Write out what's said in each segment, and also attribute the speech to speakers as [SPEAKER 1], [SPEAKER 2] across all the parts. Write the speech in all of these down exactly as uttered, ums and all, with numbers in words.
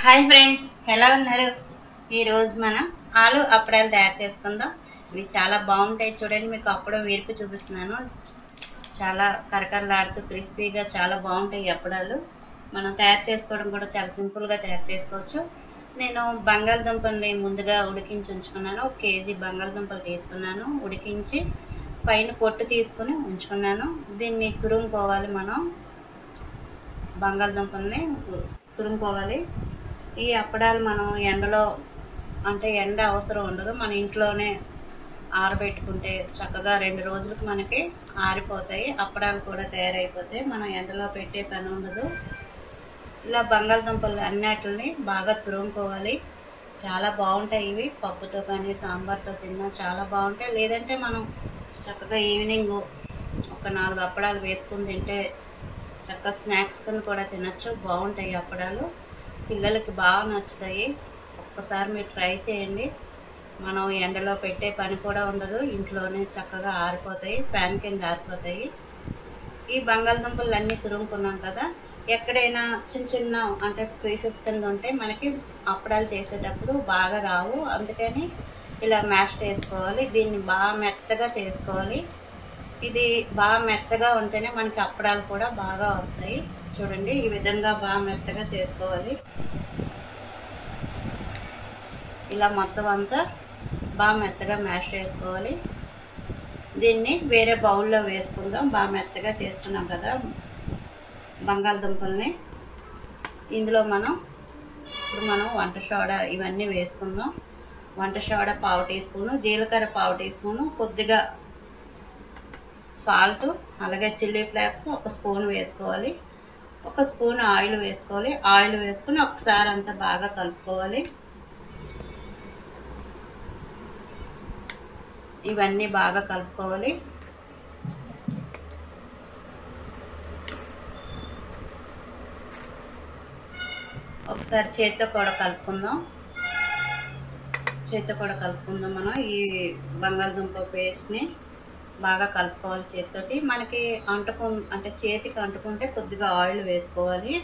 [SPEAKER 1] Hi friends, ఎలా ఉన్నారు? ఈరోజు మనం ఆలు అప్పడాలు తయారు చేసుకుందాం. ఇవి చాలా బాగుంటాయి. చూడండి, మీకు అప్పడం వేరుకు చూపిస్తున్నాను. చాలా కరకరలాడుతూ క్రిస్పీగా చాలా బాగుంటాయి అప్పడాలు. మనం తయారు చేసుకోవడం కూడా చాలా సింపుల్గా తయారు చేసుకోవచ్చు. నేను బంగాళదుంపల్ని ముందుగా ఉడికించి ఉంచుకున్నాను. ఒక కేజీ బంగాళదుంపలు తీసుకున్నాను, ఉడికించి పైన పొట్టు తీసుకుని ఉంచుకున్నాను. దీన్ని తురుముకోవాలి. మనం బంగాళదుంపల్ని తురుముకోవాలి. ఈ అప్పడాలు మనం ఎండలో, అంటే ఎండ అవసరం ఉండదు, మన ఇంట్లోనే ఆరబెట్టుకుంటే చక్కగా రెండు రోజులకు మనకి ఆరిపోతాయి. అప్పడాలు కూడా తయారైపోతాయి, మనం ఎండలో పెట్టే పని ఉండదు. ఇలా బంగాళదుంపలు అన్నిటిని బాగా తురుముకోవాలి. చాలా బాగుంటాయి ఇవి. పప్పుతో కానీ సాంబార్తో తిన్నా చాలా బాగుంటాయి. లేదంటే మనం చక్కగా ఈవినింగ్ ఒక నాలుగు అప్పడాలు వేపుకుని తింటే చక్కగా స్నాక్స్ కింద కూడా తినచ్చు. బాగుంటాయి అప్పడాలు, పిల్లలకి బాగా నచ్చుతాయి. ఒక్కసారి మీరు ట్రై చేయండి. మనం ఎండలో పెట్టే పని కూడా ఉండదు, ఇంట్లోనే చక్కగా ఆరిపోతాయి, ఫ్యాన్ కింద ఆరిపోతాయి. ఈ బంగాళదుంపలు అన్నీ తురుముకున్నాం కదా, ఎక్కడైనా చిన్న చిన్న అంటే పీసెస్ కింద ఉంటే మనకి అప్పడాలు చేసేటప్పుడు బాగా రావు. అందుకని ఇలా మ్యాష్ చేసుకోవాలి. దీన్ని బాగా మెత్తగా చేసుకోవాలి. ఇది బాగా మెత్తగా ఉంటేనే మనకి అప్పడాలు కూడా బాగా వస్తాయి. చూడండి, ఈ విధంగా బాగా మెత్తగా చేసుకోవాలి. ఇలా మొత్తం అంతా బాగా మెత్తగా మ్యాష్ చేసుకోవాలి. దీన్ని వేరే బౌల్లో వేసుకుందాం. బాగా మెత్తగా చేసుకున్నాం కదా బంగాళదుంపల్ని. ఇందులో మనం ఇప్పుడు మనం వంట సోడా ఇవన్నీ వేసుకుందాం. వంట సోడా పావు టీ స్పూను, జీలకర్ర పావు టీ స్పూను, కొద్దిగా సాల్ట్, అలాగే చిల్లీ ఫ్లేక్స్ ఒక స్పూన్ వేసుకోవాలి. ఒక స్పూన్ ఆయిల్ వేసుకోవాలి. ఆయిల్ వేసుకుని ఒకసారి అంతా బాగా కలుపుకోవాలి. ఇవన్నీ బాగా కలుపుకోవాలి. ఒకసారి చేతితో కూడా కలుపుకుందాం. చేతితో కూడా కలుపుకుందాం. మనం ఈ బంగాళదుంప పేస్ట్ని బాగా కలుపుకోవాలి చేతితోటి. మనకి అంటుకు అంటే చేతికి అంటుకుంటే కొద్దిగా ఆయిల్ వేసుకోవాలి.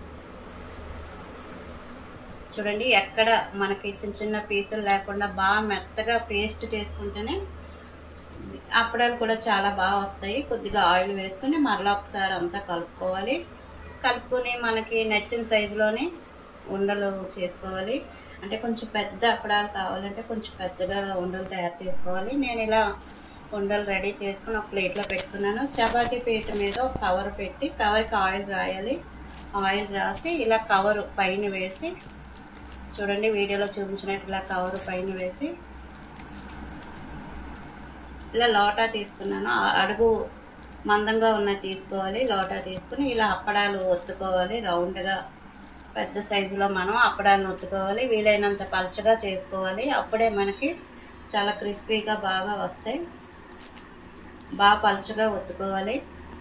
[SPEAKER 1] చూడండి, ఎక్కడ మనకి చిన్న చిన్న పీసులు లేకుండా బాగా మెత్తగా పేస్ట్ చేసుకుంటేనే అప్పడాలు కూడా చాలా బాగా వస్తాయి. కొద్దిగా ఆయిల్ వేసుకుని మరలా ఒకసారి అంతా కలుపుకోవాలి. కలుపుకొని మనకి నచ్చిన సైజులోనే ఉండలు చేసుకోవాలి. అంటే కొంచెం పెద్ద అప్పడాలు కావాలంటే కొంచెం పెద్దగా ఉండలు తయారు చేసుకోవాలి. నేను ఇలా ఉండలు రెడీ చేసుకుని ఒక ప్లేట్లో పెట్టుకున్నాను. చపాతీ పీట మీద ఒక కవర్ పెట్టి కవర్కి ఆయిల్ రాయాలి. ఆయిల్ రాసి ఇలా కవర్ పైన వేసి, చూడండి వీడియోలో చూపించినట్టు ఇలా కవర్ పైన వేసి ఇలా లోటా తీసుకున్నాను. అడుగు మందంగా ఉన్నది తీసుకోవాలి. లోటా తీసుకుని ఇలా అప్పడాలు ఒత్తుకోవాలి. రౌండ్గా పెద్ద సైజులో మనం అప్పడాలను ఒత్తుకోవాలి. వీలైనంత పలచగా చేసుకోవాలి. అప్పుడే మనకి చాలా క్రిస్పీగా బాగా వస్తాయి. బాగా పలుచగా ఒత్తుకోవాలి.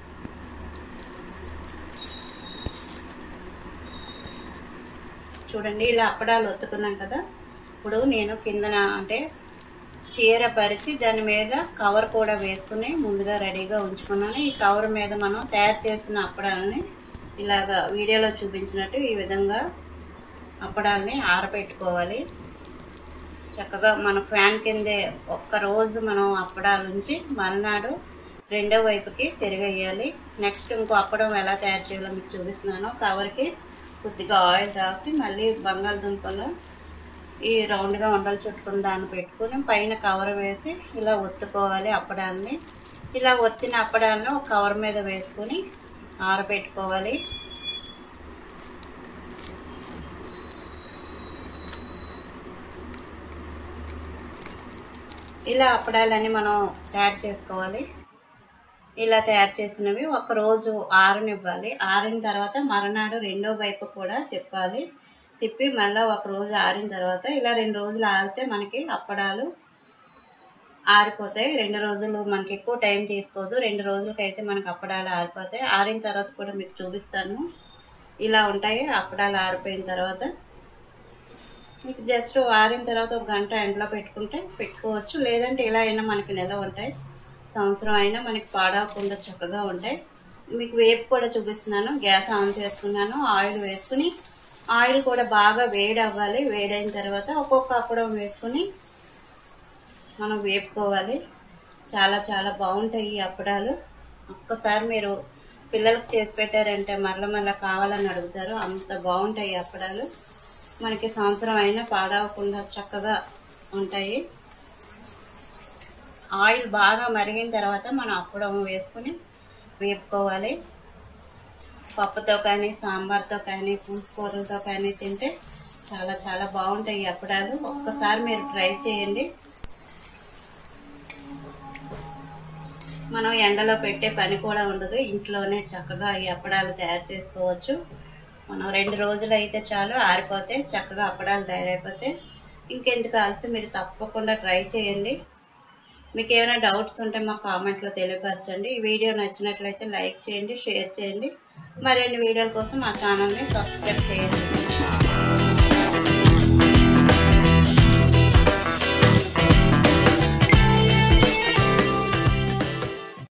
[SPEAKER 1] చూడండి, ఇలా అప్పడాలు ఒత్తుకున్నాం కదా. ఇప్పుడు నేను కిందన అంటే చీర పరిచి దాని మీద కవర్ కూడా వేసుకుని ముందుగా రెడీగా ఉంచుకున్నాను. ఈ కవర్ మీద మనం తయారు చేసిన అప్పడాలని ఇలాగా వీడియోలో చూపించినట్టు ఈ విధంగా అప్పడాలని ఆరబెట్టుకోవాలి. చక్కగా మన ఫ్యాన్ కిందే ఒక్క రోజు మనం అప్పడాలు ఉంచి మరునాడు రెండో వైపుకి తిరిగేయాలి. నెక్స్ట్ ఇంకో అప్పడం ఎలా తయారు చేయాలో మీకు చూపిస్తున్నాను. కవర్కి కొద్దిగా ఆయిల్ రాసి మళ్ళీ బంగాళదుంపలు ఈ రౌండ్గా ఉండలు చుట్టుకుని దాన్ని పెట్టుకుని పైన కవర్ వేసి ఇలా ఒత్తుకోవాలి అప్పడాన్ని. ఇలా ఒత్తిన అప్పడాలను ఒక కవర్ మీద వేసుకొని ఆరబెట్టుకోవాలి. ఇలా అప్పడాలన్నీ మనం తయారు చేసుకోవాలి. ఇలా తయారు చేసినవి ఒక రోజు ఆరనివ్వాలి. ఆరిన తర్వాత మరునాడు రెండో వైపు కూడా తిప్పాలి. తిప్పి మళ్ళీ ఒక రోజు ఆరిన తర్వాత ఇలా రెండు రోజులు ఆరితే మనకి అప్పడాలు ఆరిపోతాయి. రెండు రోజులు మనకి ఎక్కువ టైం తీసుకోదు. రెండు రోజులకైతే మనకి అప్పడాలు ఆరిపోతాయి. ఆరిన తర్వాత కూడా మీకు చూపిస్తాను. ఇలా ఉంటాయి అప్పడాలు ఆరిపోయిన తర్వాత. మీకు జస్ట్ ఆరిన తర్వాత ఒక గంట ఎండలో పెట్టుకుంటే పెట్టుకోవచ్చు. లేదంటే ఇలా అయినా మనకి నిల్వ ఉంటాయి. సంవత్సరం అయినా మనకి పాడవకుండా చక్కగా ఉంటాయి. మీకు వేపు కూడా చూపిస్తున్నాను. గ్యాస్ ఆన్ చేసుకున్నాను. ఆయిల్ వేసుకుని ఆయిల్ కూడా బాగా వేడి అవ్వాలి. వేడైన తర్వాత ఒక్కొక్క అప్పడం వేసుకొని మనం వేపుకోవాలి. చాలా చాలా బాగుంటాయి ఈ అప్పడాలు. ఒక్కసారి మీరు పిల్లలకు చేసి పెట్టారంటే మరల మరల కావాలని అడుగుతారు. అంత బాగుంటాయి అప్పడాలు. మనకి సంవత్సరం అయినా పాడవకుండా చక్కగా ఉంటాయి. ఆయిల్ బాగా మరిగిన తర్వాత మనం అప్పడం వేసుకుని వేపుకోవాలి. పప్పుతో కానీ సాంబార్తో కానీ పులుసు కూరలతో కానీ తింటే చాలా చాలా బాగుంటాయి ఈ అప్పడాలు. ఒక్కసారి మీరు ట్రై చేయండి. మనం ఎండలో పెట్టే పని కూడా ఉండదు. ఇంట్లోనే చక్కగా ఈ అప్పడాలు తయారు చేసుకోవచ్చు. మనం రెండు రోజులు అయితే చాలు, ఆరిపోతే చక్కగా అప్పడాలు తయారైపోతే. ఇంకెందుకు ఆలస్యం, మీరు తప్పకుండా ట్రై చేయండి. మీకు ఏమైనా డౌట్స్ ఉంటే మా కామెంట్లో తెలియపరచండి. ఈ వీడియో నచ్చినట్లయితే లైక్ చేయండి, షేర్ చేయండి. మరిన్ని వీడియోల కోసం మా ఛానల్ని సబ్స్క్రైబ్ చేయండి.